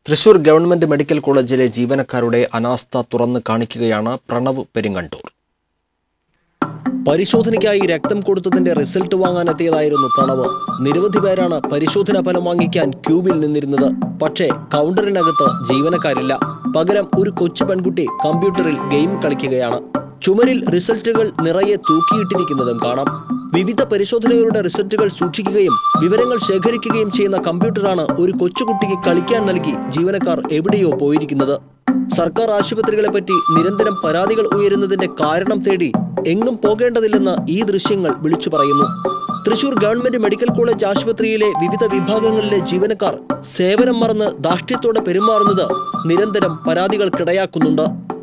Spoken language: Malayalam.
തൃശൂർ ഗവൺമെന്റ് മെഡിക്കൽ കോളേജിലെ ജീവനക്കാരുടെ അനാസ്ഥ തുറന്നു കാണിക്കുകയാണ് പ്രണവ് പെരിങ്ങണ്ടൂർ. പരിശോധനയ്ക്കായി രക്തം കൊടുത്തതിന്റെ റിസൾട്ട് വാങ്ങാനെത്തിയതായിരുന്നു പ്രണവ്. നിരവധി പേരാണ് പരിശോധനാ ഫലം വാങ്ങിക്കാൻ ക്യൂബിൽ നിന്നിരുന്നത്. പക്ഷേ കൗണ്ടറിനകത്ത് ജീവനക്കാരില്ല. പകരം ഒരു കൊച്ചു പെൺകുട്ടി കമ്പ്യൂട്ടറിൽ ഗെയിം കളിക്കുകയാണ്. ചുമരിൽ റിസൾട്ടുകൾ നിറയെ തൂക്കിയിട്ടിരിക്കുന്നതും കാണാം. വിവിധ പരിശോധനകളുടെ റിസൾട്ടുകൾ സൂക്ഷിക്കുകയും വിവരങ്ങൾ ശേഖരിക്കുകയും ചെയ്യുന്ന കമ്പ്യൂട്ടറാണ് ഒരു കൊച്ചുകുട്ടിക്ക് കളിക്കാൻ നൽകി ജീവനക്കാർ എവിടെയോ പോയിരിക്കുന്നത്. സർക്കാർ ആശുപത്രികളെപ്പറ്റി നിരന്തരം പരാതികൾ ഉയരുന്നതിന്റെ കാരണം തേടി എങ്ങും പോകേണ്ടതില്ലെന്ന് ഈ ദൃശ്യങ്ങൾ വിളിച്ചു പറയുന്നു. തൃശൂർ ഗവൺമെന്റ് മെഡിക്കൽ കോളേജ് ആശുപത്രിയിലെ വിവിധ വിഭാഗങ്ങളിലെ ജീവനക്കാർ സേവനം മറന്ന് ധാർഷ്ട്യത്തോടെ പെരുമാറുന്നത് നിരന്തരം പരാതികൾക്കിടയാക്കുന്നുണ്ട്.